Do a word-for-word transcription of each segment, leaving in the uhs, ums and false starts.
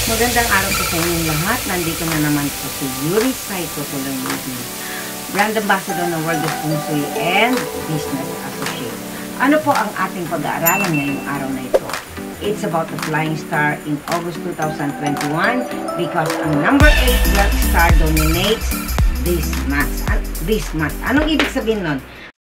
Magandang araw po sa inyong lahat. Nandito na naman po si Yuri Saito Tolongidi, Brand Ambassador ng World of Feng Shui and Business Associate. Ano po ang ating pag-aaralan ngayong araw na ito? It's about the flying star in August two thousand twenty-one because ang number eight wealth star dominates this month. This month. Anong ibig sabihin nun?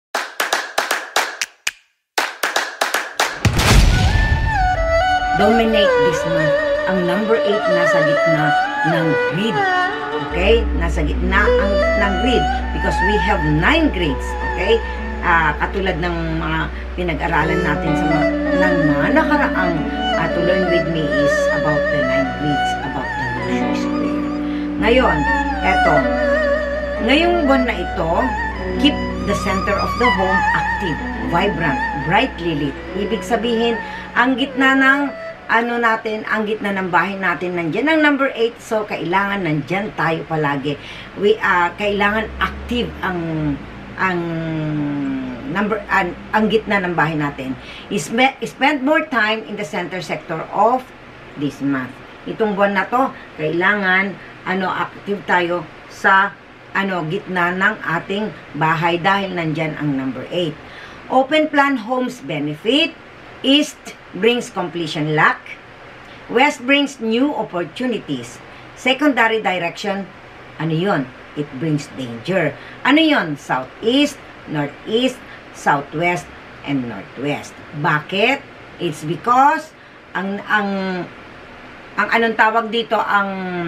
Dominate this month. Ang number eight nasa gitna ng grid. Okay? Nasa gitna ang, ng grid because we have nine grids. Okay? Uh, katulad ng mga pinag-aralan natin sa mga, ng mga nakaraang uh, to learn with me is about the nine grids, about the Feng Shui. Ngayon, eto. Ngayong buwan na ito, keep the center of the home active, vibrant, brightly lit. Ibig sabihin, ang gitna ng ano natin, ang gitna ng bahay natin, nandyan ang number eight, so kailangan nandyan tayo palagi. We, uh, kailangan active ang ang number ang, ang gitna ng bahay natin. Isme, spend more time in the center sector of this month. Itong buwan na to, kailangan ano active tayo sa ano gitna ng ating bahay dahil nandyan ang number eight. Open plan homes benefit. East brings completion luck. West brings new opportunities. Secondary direction, ano yun? It brings danger. Ano yun? Southeast, northeast, southwest, and northwest. Bakit? It's because ang ang ang anong tawag dito, ang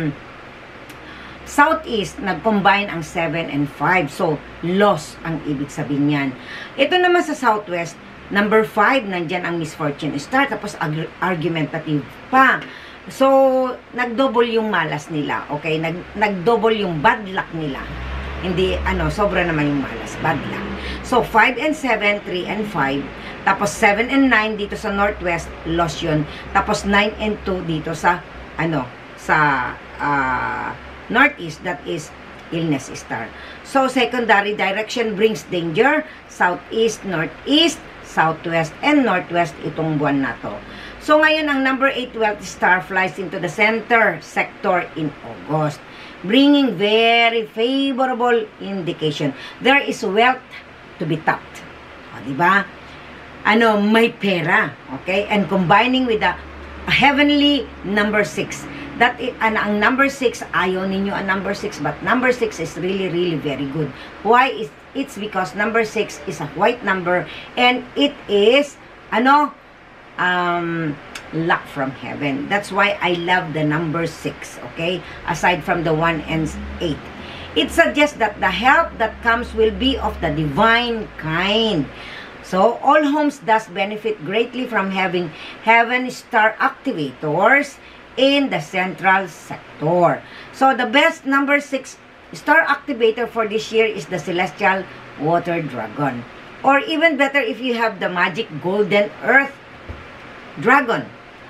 southeast nag-combine ang seven and five. So, loss ang ibig sabihin niyan. Ito naman sa southwest, number five, nandyan ang misfortune star, tapos argumentative pa. So, nag-double yung malas nila, okay? Nag Nag-double yung bad luck nila. Hindi, ano, sobra naman yung malas, bad luck. So, five and seven, three and five, tapos seven and nine dito sa northwest, loss yun. Tapos nine and two dito sa, ano, sa, uh, northeast, that is illness star. So, secondary direction brings danger, southeast, northeast, southwest, and northwest itong buwan na to. So, ngayon, ang number eight wealth star flies into the center sector in August, bringing very favorable indication. There is wealth to be tapped. O, diba? Ano, may pera. Okay? And combining with the heavenly number six. That is, an, ang number six, ayaw ninyo ang number six, but number six is really, really very good. Why? Is It's because number six is a white number and it is, ano, um, luck from heaven. That's why I love the number six, okay? Aside from the one and eight. It suggests that the help that comes will be of the divine kind. So, all homes thus benefit greatly from having heaven star activators in the central sector. So, the best number six star activator for this year is the Celestial Water Dragon. Or even better if you have the Magic Golden Earth Dragon.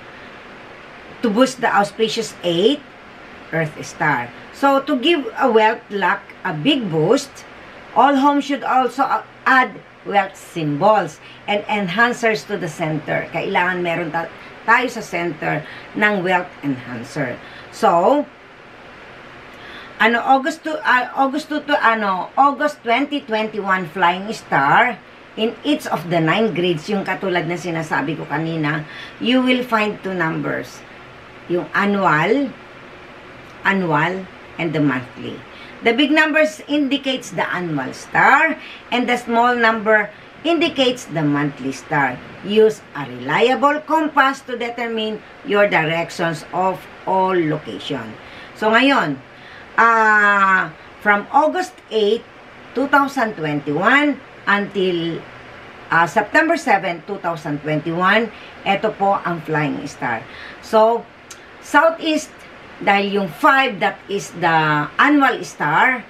To boost the auspicious eight Earth Star. So, to give a wealth luck a big boost, all homes should also add wealth symbols and enhancers to the center. Kailangan meron ta tayo sa center ng wealth enhancer. So, ano August to uh, August to, to ano August twenty twenty-one flying star in each of the nine grades, yung katulad na sinasabi ko kanina, you will find two numbers, yung annual annual and the monthly. The big numbers indicates the annual star and the small number indicates the monthly star. Use a reliable compass to determine your directions of all location. So ngayon, Uh, from August eighth, two thousand twenty-one until uh, September seventh, two thousand twenty-one, ito po ang flying star. So, southeast, dahil yung five, that is the annual star,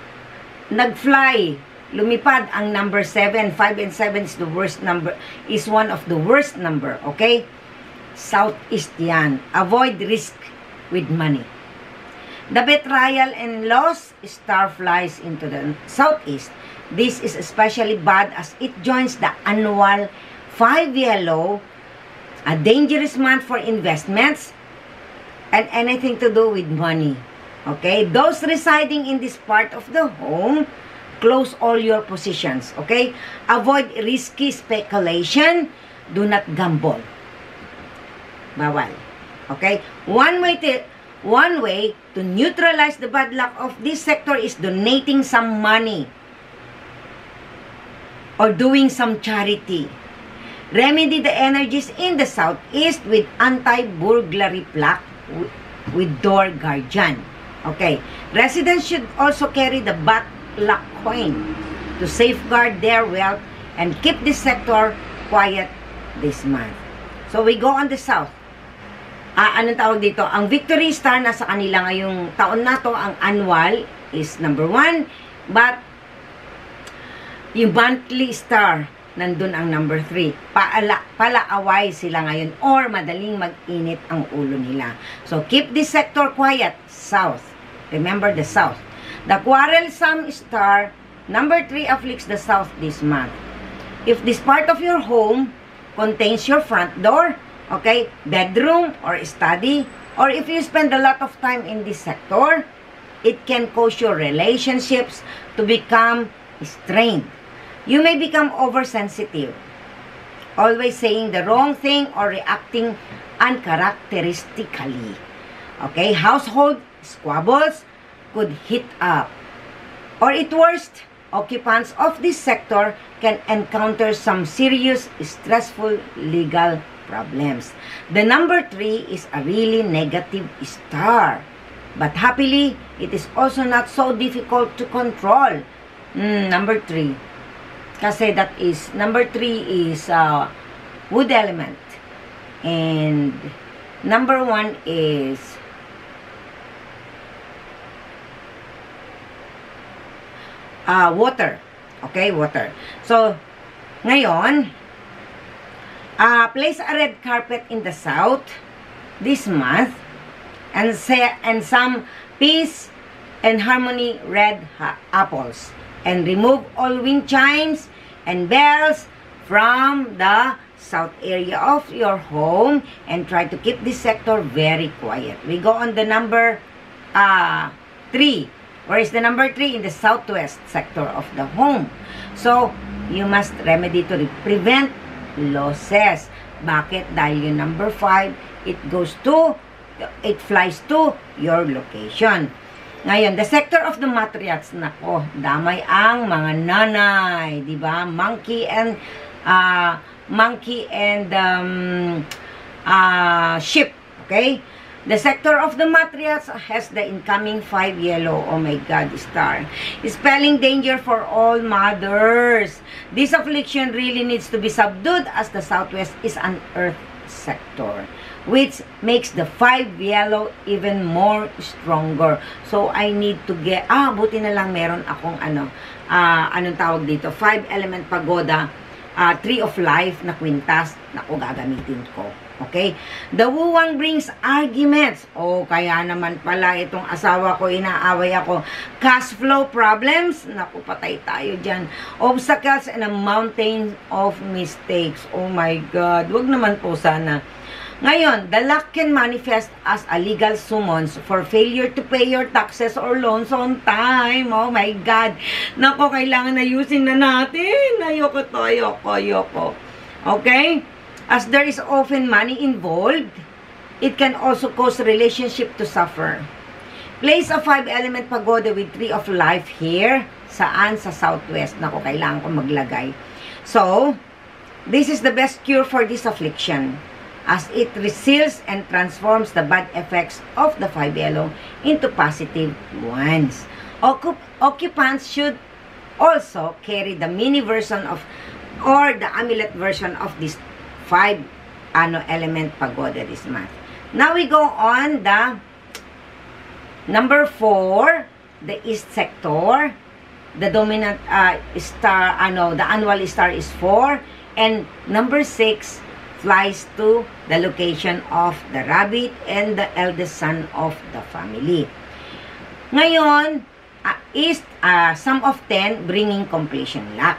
nag-fly, lumipad ang number seven. five and seven is the worst number, is one of the worst number, okay? Southeast yan. Avoid risk with money. The betrayal and loss star flies into the southeast. This is especially bad as it joins the annual five yellow, a dangerous month for investments, and anything to do with money. Okay? Those residing in this part of the home, close all your positions. Okay? Avoid risky speculation. Do not gamble. Bawal. Okay? One way to, one way to neutralize the bad luck of this sector is donating some money or doing some charity. Remedy the energies in the southeast with anti-burglary plaque with door guardian. Okay. Residents should also carry the bad luck coin to safeguard their wealth and keep this sector quiet this month. So we go on the south. Ah, anong tawag dito? Ang victory star na sa kanila ngayong taon na to, ang annual is number one, but yung monthly star nandun ang number three. Paala, palaaway sila ngayon or madaling mag-init ang ulo nila. So, keep this sector quiet. South. Remember the south. The quarrelsome star, number three, afflicts the south this month. If this part of your home contains your front door, okay, bedroom or study, or if you spend a lot of time in this sector, it can cause your relationships to become strained. You may become oversensitive, always saying the wrong thing or reacting uncharacteristically. Okay, household squabbles could heat up. Or at worst, occupants of this sector can encounter some serious, stressful legal problems. The number three is a really negative star. But happily, it is also not so difficult to control. Mm, number three. Kasi that is, number three is uh, wood element. And number one is uh, water. Okay, water. So, ngayon, uh, place a red carpet in the south this month and, say, and some peace and harmony red apples. And remove all wind chimes and bells from the south area of your home and try to keep this sector very quiet. We go on the number uh, three. Where is the number three? In the southwest sector of the home. So, you must remedy to prevent losses. Bakit? Dahil yung number five, it goes to, it flies to your location. Ngayon, the sector of the matriarchs, nako, damay ang mga nanay, di ba? Monkey and, uh, monkey and, um, uh, sheep, okay? The sector of the matriarchs has the incoming five yellow, oh my God, star. Spelling danger for all mothers. This affliction really needs to be subdued as the southwest is an earth sector, which makes the five yellow even more stronger. So, I need to get, ah, buti na lang meron akong ano, ah, anong tawag dito, five element pagoda, ah, tree of life na kwintas, na ko gagamitin ko. Okay? The wuwang brings arguments. Oh, kaya naman pala itong asawa ko, inaaway ako. Cash flow problems. Naku, patay tayo dyan. Obstacles and a mountain of mistakes. Oh my God. Wag naman po sana. Ngayon, the luck can manifest as a legal summons for failure to pay your taxes or loans on time. Oh my God. Nako, kailangan ayusin na natin. Ayoko to, ayoko, ayoko. Okay? As there is often money involved, it can also cause relationship to suffer. Place a five-element pagoda with tree of life here. Saan? Sa southwest. Nako, kailangan ko maglagay. So, this is the best cure for this affliction, as it reseals and transforms the bad effects of the five yellow into positive ones. Occup occupants should also carry the mini version of or the amulet version of this five ano element pagoda this month. Now we go on the number four, the east sector. The dominant uh, star, ano, the annual star is four, and number six flies to the location of the rabbit and the eldest son of the family. Ngayon, uh, east, uh, sum of ten bringing completion luck.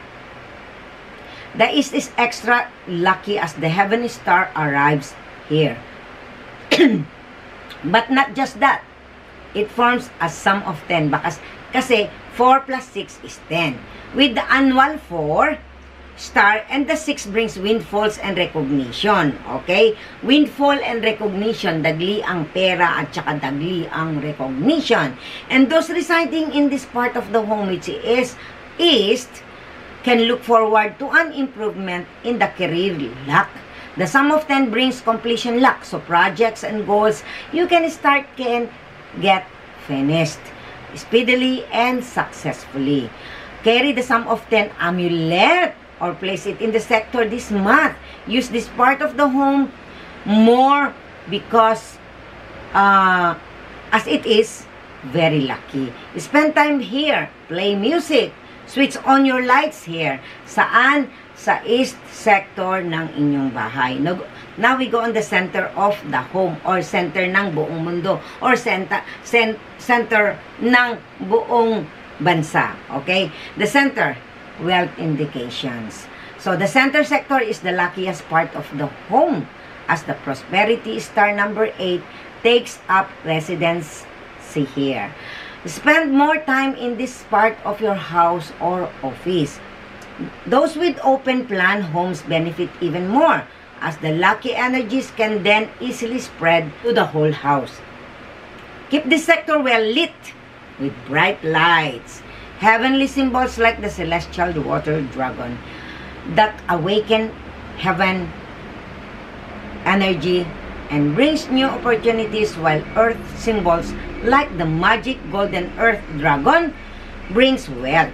The east is extra lucky as the heavenly star arrives here. But not just that. It forms a sum of ten. Bakas, kasi four plus six is ten. With the annual four star and the six brings windfalls and recognition. Okay? Windfall and recognition, dagli ang pera at saka dagli ang recognition. And those residing in this part of the home, which is east, can look forward to an improvement in the career luck. The sum of ten brings completion luck. So projects and goals you can start can get finished speedily and successfully. Carry the sum of ten amulet or place it in the sector this month. Use this part of the home more because uh, as it is very lucky. Spend time here. Play music. Switch on your lights here. Saan? Sa east sector ng inyong bahay. Now we go on the center of the home or center ng buong mundo or center, center ng buong bansa. Okay? The center, wealth indications. So the center sector is the luckiest part of the home as the prosperity star number eight takes up residency here. Spend more time in this part of your house or office. Those with open plan homes benefit even more as the lucky energies can then easily spread to the whole house. Keep this sector well lit with bright lights. Heavenly symbols like the celestial water dragon that awaken heaven energy and brings new opportunities, while earth symbols like the magic golden earth dragon brings wealth.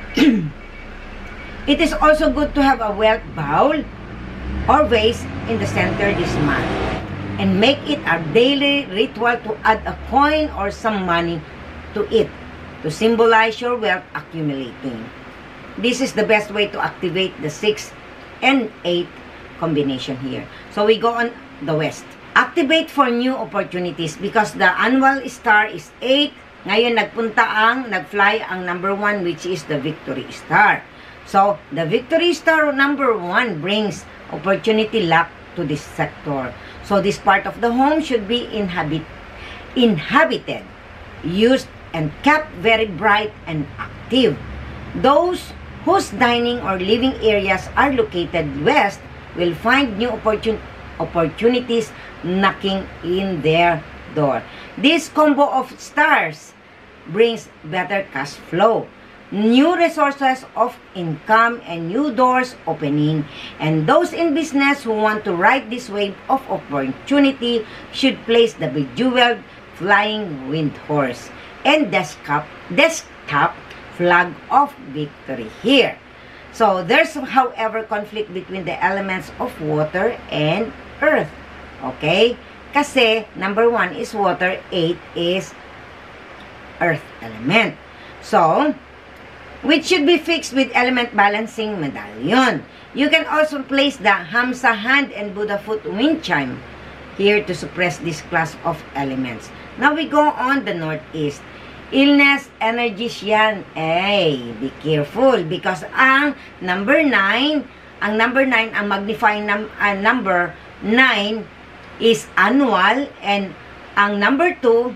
It is also good to have a wealth bowl or vase in the center this month and make it a daily ritual to add a coin or some money to it to symbolize your wealth accumulating. This is the best way to activate the six and eight combination here. So we go on the west. Activate for new opportunities because the annual star is eight. Ngayon nagpunta ang, nagfly ang number one, which is the victory star. So, the victory star number one brings opportunity luck to this sector. So, this part of the home should be inhabit, inhabited, used, and kept very bright and active. Those whose dining or living areas are located west will find new opportun opportunities knocking in their door. This combo of stars brings better cash flow, new resources of income, and new doors opening. And those in business who want to ride this wave of opportunity should place the bejeweled flying wind horse and desktop, desktop flag of victory here. So there's, however, conflict between the elements of water and earth. Okay? Kasi number one is water, eight is earth element. So, which should be fixed with element balancing medallion. You can also place the Hamsa hand and Buddha foot wind chime here to suppress this class of elements. Now we go on the northeast. Illness energies yan. Ay, be careful because ang number nine, ang number nine, ang magnifying num uh, number nine is annual, and ang number two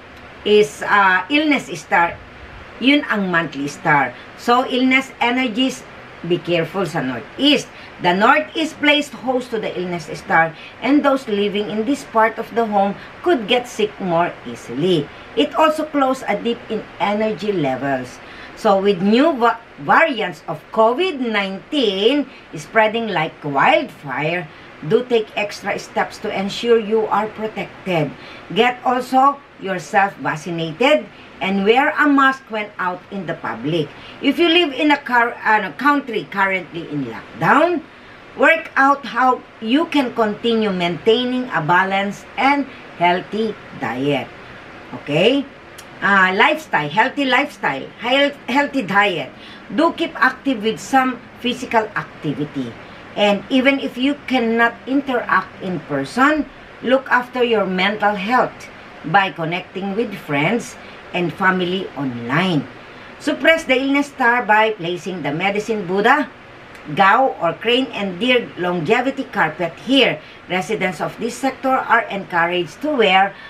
is uh, illness star. Yun ang monthly star. So, illness energies, be careful sa northeast. The northeast placed host to the illness star, and those living in this part of the home could get sick more easily. It also closed a dip in energy levels. So, with new va variants of COVID nineteen spreading like wildfire, do take extra steps to ensure you are protected. Get also yourself vaccinated and wear a mask when out in the public. If you live in a car, uh, country currently in lockdown, work out how you can continue maintaining a balanced and healthy diet. Okay? Uh, lifestyle, healthy lifestyle, health, healthy diet. Do keep active with some physical activity. And even if you cannot interact in person, look after your mental health by connecting with friends and family online. Suppress the illness star by placing the medicine Buddha, Gao, or crane and deer longevity carpet here. Residents of this sector are encouraged to wear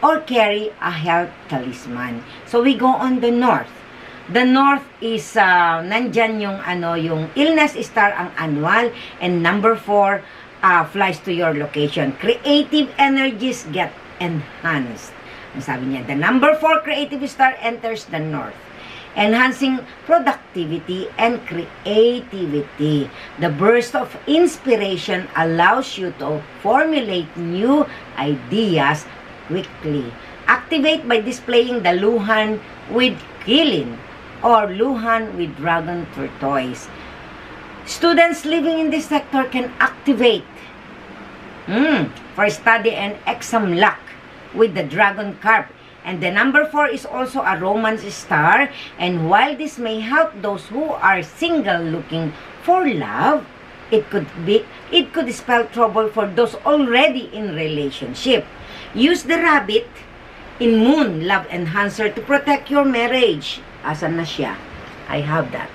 or carry a health talisman. So we go on the north. The north is, uh, nandyan yung, ano, yung illness star ang annual, and number four uh, flies to your location. Creative energies get enhanced. Ang sabi niya, the number four creative star enters the north, enhancing productivity and creativity. The burst of inspiration allows you to formulate new ideas quickly. Activate by displaying the Luhan with Kilin or Luhan with Dragon Tortoise. Students living in this sector can activate mm, for study and exam luck with the Dragon Carp. And the number four is also a romance star. And while this may help those who are single looking for love, it could be it could spell trouble for those already in relationship. Use the rabbit in Moon Love Enhancer to protect your marriage. Asan na siya? I have that.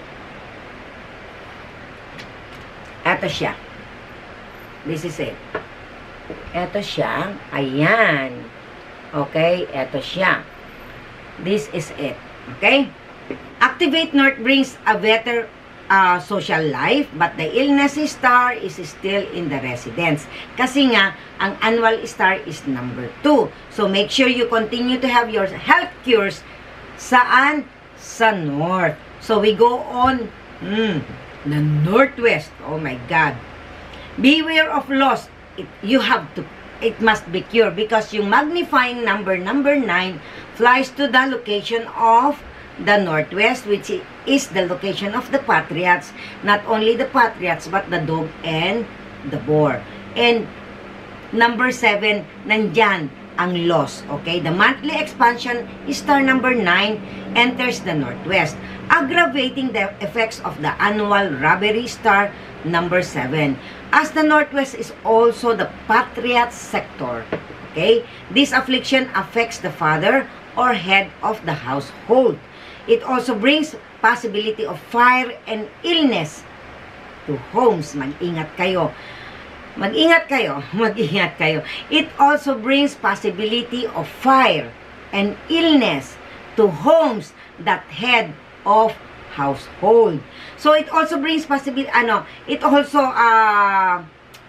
Eto siya. This is it. Eto siya. Ayan. Okay, eto siya. This is it. Okay? Activate North brings a better uh, social life, but the illness star is still in the residence. Kasi nga, ang annual star is number two. So, make sure you continue to have your health cures. Saan? Sa north. So, we go on hmm, the northwest. Oh my God. Beware of loss. It, you have to it must be cured because yung magnifying number, number nine, flies to the location of the northwest, which is the location of the patriots. Not only the patriots, but the dog and the boar. And number seven, nandyan ang loss. Okay? The monthly expansion, star number nine, enters the northwest, aggravating the effects of the annual robbery star number seven. As the northwest is also the patriot sector, okay, this affliction affects the father or head of the household. It also brings possibility of fire and illness to homes. Mag-ingat kayo. Mag-ingat kayo. Mag-ingat kayo. It also brings possibility of fire and illness to homes that head of household. So it also brings possibility, ano, it also uh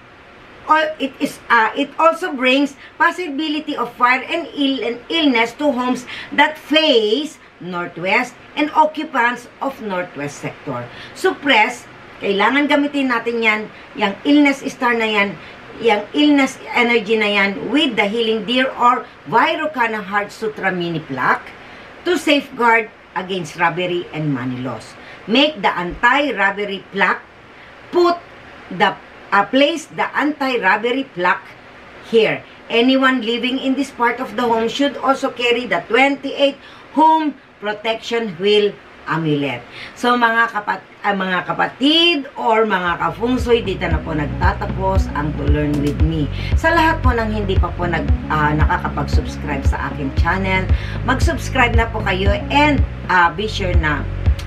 it is uh, it also brings possibility of fire and ill and illness to homes that face northwest and occupants of northwest sector. Suppress, kailangan gamitin natin yan, yung illness star na yan, yung illness energy na yan with the healing deer or Vairocana Heart Sutra mini plaque to safeguard against robbery and money loss. Make the anti-robbery plaque. Put the uh, place the anti-robbery plaque here. Anyone living in this part of the home should also carry the twenty-eight home protection wheel amulet. So mga kapat uh, mga kapatid or mga ka-fungsoy, dito na po nagtatapos ang To Learn With Me. Sa lahat po ng hindi pa po nag, uh, nakakapag-subscribe sa aking channel, mag-subscribe na po kayo and uh, be sure na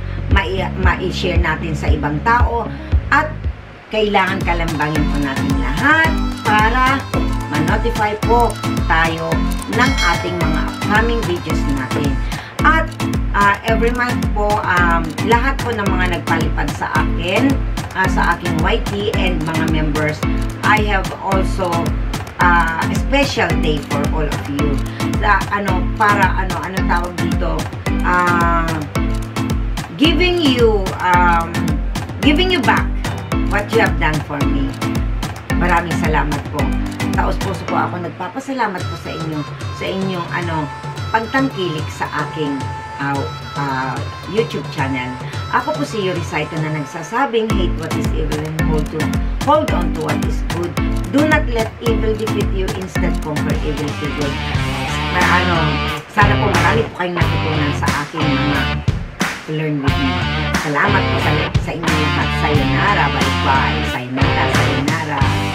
ma-i-share natin sa ibang tao at kailangan kalambangin po natin lahat para ma-notify po tayo ng ating mga upcoming videos natin. At uh, every month po, um, lahat po ng mga nagpalipad sa akin, uh, sa aking Y T and mga members, I have also uh, a special day for all of you. Sa, ano, para, ano, anong tawag dito? Ah... Uh, giving you um, giving you back what you have done for me. Maraming salamat po. Taos puso po ako nagpapasalamat po sa inyo sa inyong ano pagtangkilik sa aking uh, uh, YouTube channel. Ako po si Yuri Saito na nagsasabing hate what is evil and hold to hold on to what is good. Do not let evil defeat you, instead conquer evil to good. Na, ano, sana po marami po kayong natutunan sa aking mga Learn With Me. Salamat po sa, sa inyo lahat. Sayonara, bye-bye. Sayonara, sayonara.